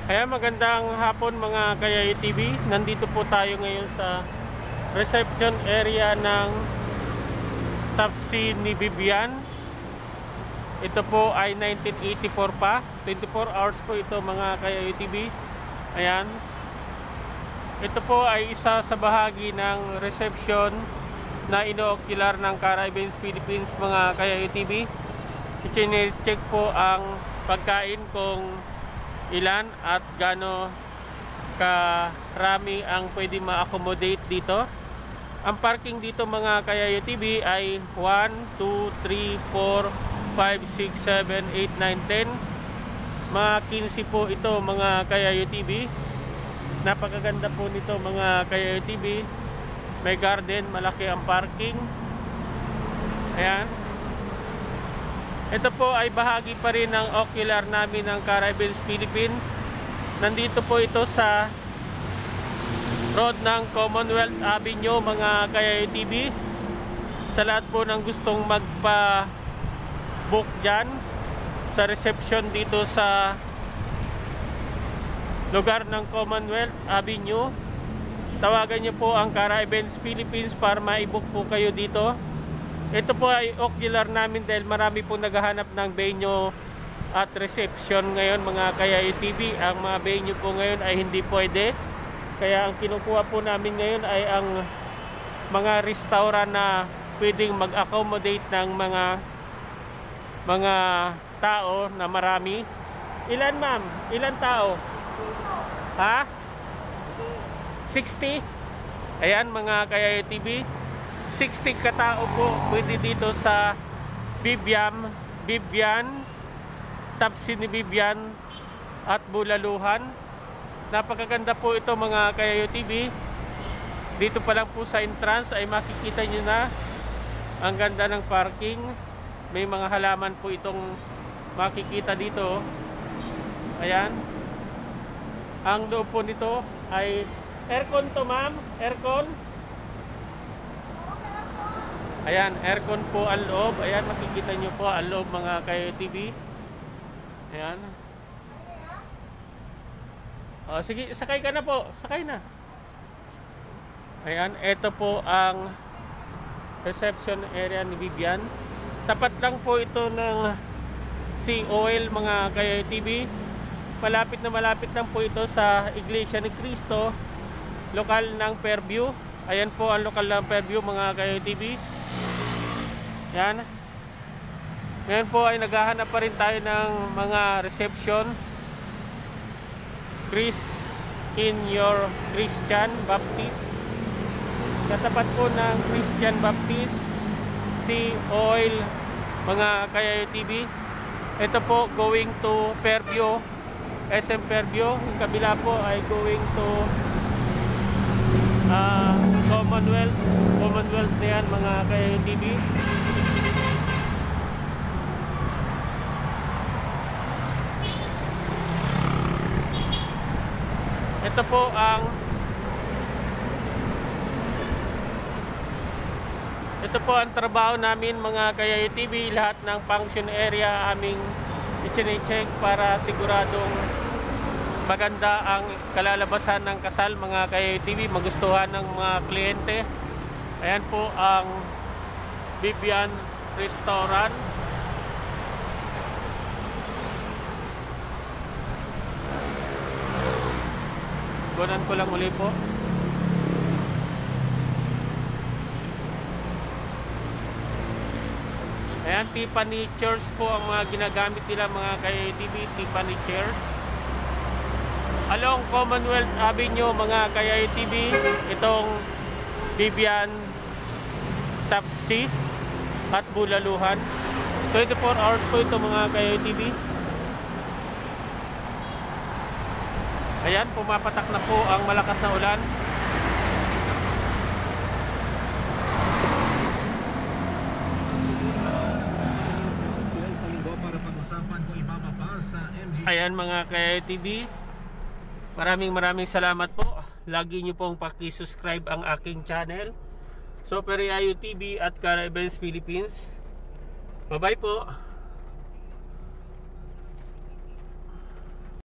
Kaya magandang hapon mga Kayayo TV. Nandito po tayo ngayon sa reception area ng Tapsi ni Bibian. Ito po ay 1984 pa. 24 hours po ito mga Kayayo TV. Ayan. Ito po ay isa sa bahagi ng reception na ino-ocular ng Cara Events Philippines mga Kayayo TV. I-check po ang pagkain kung ilan at gaano karami ang pwede ma-accommodate dito. Ang parking dito mga Kayayo TV ay 1, 2, 3, 4, 5, 6, 7, 8, 9, 10. Mga 15 po ito mga Kayayo TV. Napakaganda po nito mga Kayayo TV. May garden, malaki ang parking. Ayan. Ito po ay bahagi pa rin ng ocular namin ng Cara Events Philippines. Nandito po ito sa road ng Commonwealth Avenue mga Kayayo TV. Sa lahat po ng gustong magpa-book dyan sa reception dito sa lugar ng Commonwealth Avenue, tawagan niyo po ang Cara Events Philippines para ma-book po kayo dito. Ito po ay ocular namin dahil marami po naghahanap ng venue at reception ngayon mga Kayayo TV. Ang mga venue po ngayon ay hindi pwede. Kaya ang kinukuha po namin ngayon ay ang mga restaurant na pwedeng mag-accommodate ng mga tao na marami. Ilan ma'am? Ilan tao? Ha? 60? Ayan mga Kayayo TV. 60 katao po pwede dito sa Bibian, Tapsi ni Bibian at Bulaluhan. Napakaganda po ito mga Kayayo TV. Dito pa lang po sa entrance ay makikita nyo na ang ganda ng parking. May mga halaman po itong makikita dito. Ayan. Ang loob po nito ay aircon to ma'am, aircon. Ayan, aircon po ang loob. Ayan, makikita nyo po ang loob mga Kayayo TV. Ayan. O, sige, sakay ka na po. Sakay na. Ayan, ito po ang reception area ni Bibian. Tapat lang po ito ng Sea Oil mga Kayayo TV. Malapit lang po ito sa Iglesia ni Cristo, lokal ng Fairview. Ayan po ang lokal ng Fairview mga Kayayo TV. Yan. Ngayon po ay naghahanap pa rin tayo ng mga reception. Chris in your Christian Baptist. Katapat po ng Christian Baptist, Sea Oil mga Kayayo TV. Ito po going to Fairview, SM Fairview. Yung kabila po ay going to Commonwealth na yan mga Kayayo TV. Ito po ang trabaho namin mga Kayayo TV. Lahat ng function area aming i-check para siguradong maganda ang kalalabasan ng kasal mga Kayayo TV, magustuhan ng mga kliyente. Ayan po ang Bibian Restaurant. Gunan ko lang uli po. Ayan, Tiffany chairs po ang mga ginagamit nila mga Kayayo TV, Tiffany chairs. Along Commonwealth Avenue mga Kayayo TV, itong Bibian, Tapsi at Bulaluhan. 24 hours po ito mga Kayayo TV. Ayan, pumapatak na po ang malakas na ulan. Ayan mga Kayayo TV, maraming salamat po. Lagi nyo pong paki-subscribe ang aking channel, Super Yayo TV at Cara Events Philippines. Bye bye po.